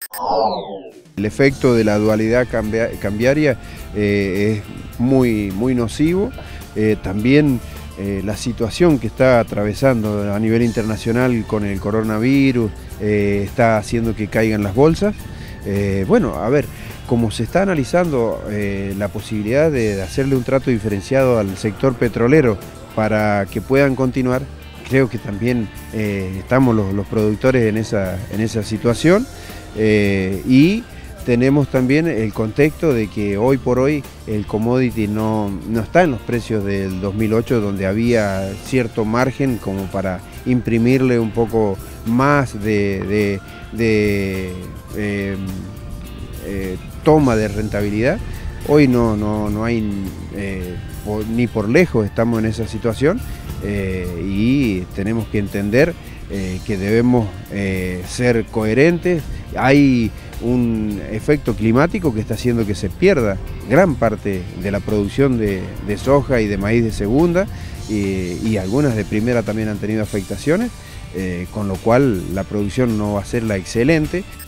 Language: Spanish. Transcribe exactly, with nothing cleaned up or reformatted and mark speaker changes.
Speaker 1: El efecto de la dualidad cambia, cambiaria eh, es muy, muy nocivo. Eh, también eh, la situación que está atravesando a nivel internacional con el coronavirus eh, está haciendo que caigan las bolsas. Eh, bueno, a ver, como se está analizando eh, la posibilidad de hacerle un trato diferenciado al sector petrolero para que puedan continuar, creo que también eh, estamos los, los productores en esa, en esa situación eh, y tenemos también el contexto de que hoy por hoy el commodity no, no está en los precios del dos mil ocho, donde había cierto margen como para imprimirle un poco más de, de, de eh, eh, toma de rentabilidad. Hoy no, no, no hay, eh, por, ni por lejos estamos en esa situación eh, y tenemos que entender eh, que debemos eh, ser coherentes. Hay un efecto climático que está haciendo que se pierda gran parte de la producción de, de soja y de maíz de segunda y, y algunas de primera también han tenido afectaciones, eh, con lo cual la producción no va a ser la excelente.